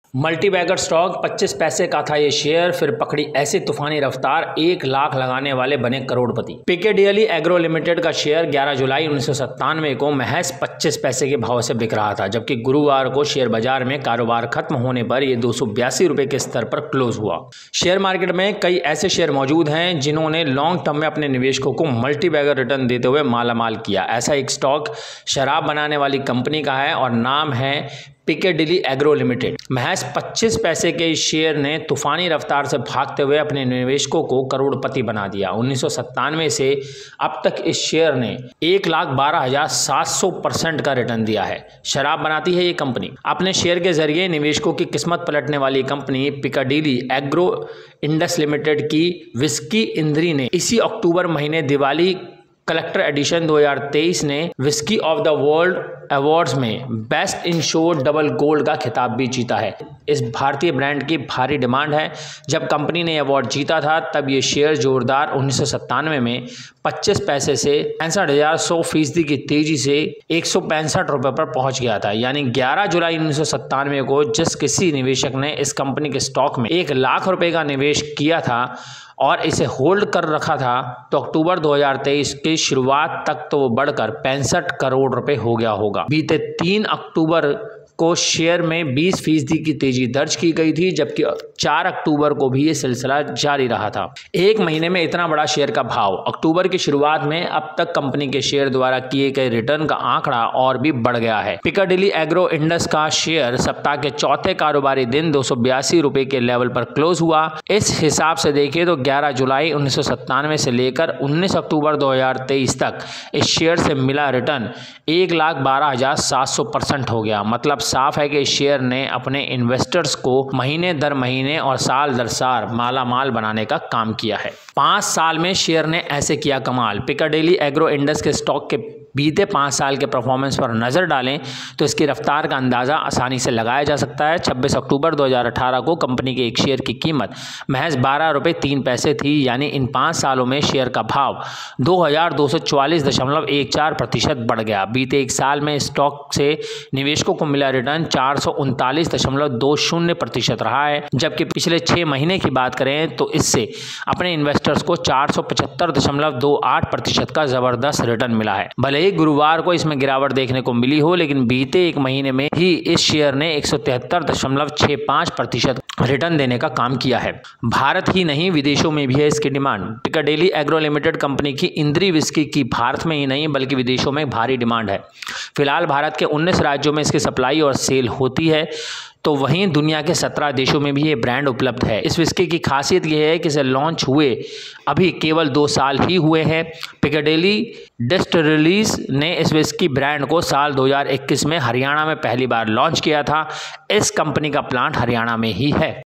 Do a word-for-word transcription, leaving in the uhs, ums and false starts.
Multibagger stock पच्चीस पैसे का था ये शेयर, फिर पकड़ी ऐसी तूफानी रफ्तार, एक लाख लगाने वाले बने करोड़पति। पीकेडीएल एग्रो लिमिटेड का शेयर ग्यारह जुलाई उन्नीस सौ सत्तानवे को महज पच्चीस पैसे के भाव से बिक रहा था, जबकि गुरुवार को शेयर बाजार में कारोबार खत्म होने पर यह दो सौ बयासी रुपए के स्तर पर क्लोज हुआ। शेयर मार्केट में कई ऐसे शेयर मौजूद हैं जिन्होंने लॉन्ग टर्म में अपने निवेशकों को मल्टीबैगर रिटर्न देते हुए मालामाल किया। ऐसा एक स्टॉक शराब बनाने वाली कंपनी का है और नाम है पीकेडीएल एग्रो लिमिटेड। महज पच्चीस पैसे के इस शेयर ने तूफानी रफ्तार से भागते हुए अपने निवेशकों को करोड़पति बना दिया। उन्नीस सौ सत्तानवे से अब तक इस शेयर ने एक लाख बारह हजार सात सौ परसेंट का रिटर्न दिया है। शराब बनाती है ये कंपनी। अपने शेयर के जरिए निवेशकों की किस्मत पलटने वाली company PKDL agro Indus limited की विस्की इंद्री ने इसी अक्टूबर महीने दिवाली कलेक्टर एडिशन दो हज़ार तेईस ने whisky of the world awards में best in show double gold का खिताब भी जीता है। इस भारतीय ब्रांड की भारी डिमांड है। जब कंपनी ने अवार्ड जीता था तब ये शेयर जोरदार उन्नीस सौ सत्तानवे में पच्चीस पैसे से पैंसठ हजार सौ फीसदी की तेजी से एक सौ पैंसठ रुपये पर पहुंच गया था। यानी ग्यारह जुलाई उन्नीस सौ सत्तानवे को जिस किसी निवेशक ने इस कंपनी के स्टॉक में एक लाख रुपए का निवेश किया था और इसे होल्ड कर रखा था, तो अक्टूबर दो हज़ार तेईस की शुरुआत तक तो वो बढ़कर पैंसठ करोड़ रुपए हो गया होगा। बीते तीन अक्टूबर को शेयर में बीस फीसदी की तेजी दर्ज की गई थी, जबकि चार अक्टूबर को भी ये सिलसिला जारी रहा था। एक महीने में इतना बड़ा शेयर का भाव। अक्टूबर की शुरुआत में अब तक कंपनी के शेयर द्वारा किए गए रिटर्न का आंकड़ा और भी बढ़ गया है। पीकेडीएल एग्रो इंडस का शेयर सप्ताह के चौथे कारोबारी दिन दो सौ बयासी रुपए के लेवल पर क्लोज हुआ। इस हिसाब से देखिए तो ग्यारह जुलाई उन्नीस सौ सत्तानवे से लेकर उन्नीस अक्टूबर दो हजार तेईस तक इस शेयर से मिला रिटर्न एक लाख बारह हजार सात सौ परसेंट हो गया। मतलब साफ है कि इस शेयर ने अपने इन्वेस्टर्स को महीने दर महीने और साल दर साल माला माल बनाने का काम किया है। पाँच साल में शेयर ने ऐसे किया कमाल। पीकेडीएल एग्रो इंडस के स्टॉक के बीते पाँच साल के परफॉर्मेंस पर नज़र डालें तो इसकी रफ्तार का अंदाज़ा आसानी से लगाया जा सकता है। छब्बीस अक्टूबर दो हज़ार अठारह को कंपनी के एक शेयर की कीमत महज बारह रुपये तीन पैसे थी। यानी इन पाँच सालों में शेयर का भाव दो हज़ार दो सौ चौवालीस दशमलव एक चार प्रतिशत बढ़ गया। बीते एक साल में स्टॉक से निवेशकों को मिला रिटर्न चार सौ उनतालीस दशमलव दो शून्य प्रतिशत रहा है, जबकि पिछले छः महीने की बात करें तो इससे अपने इन्वेस्टर्स को चार सौ पचहत्तर दशमलव दो आठ प्रतिशत का ज़बरदस्त रिटर्न मिला है। भले गुरुवार को इसमें गिरावट देखने को मिली हो, लेकिन बीते एक महीने में ही इस शेयर ने एक सौ तिहत्तर दशमलव छह पाँच प्रतिशत रिटर्न देने का काम किया है। भारत ही नहीं विदेशों में भी है इसकी demand. PKDL agro limited company की इंद्री विस्की की भारत में ही नहीं बल्कि विदेशों में भारी डिमांड है। फिलहाल भारत के उन्नीस राज्यों में इसकी सप्लाई और सेल होती है, तो वहीं दुनिया के सत्रह देशों में भी ये ब्रांड उपलब्ध है। इस विस्की की खासियत यह है कि इसे लॉन्च हुए अभी केवल दो साल ही हुए हैं। पीकेडीएल डिस्टिलरीज ने इस विस्की ब्रांड को साल दो हज़ार इक्कीस में हरियाणा में पहली बार लॉन्च किया था। इस कंपनी का प्लांट हरियाणा में ही है।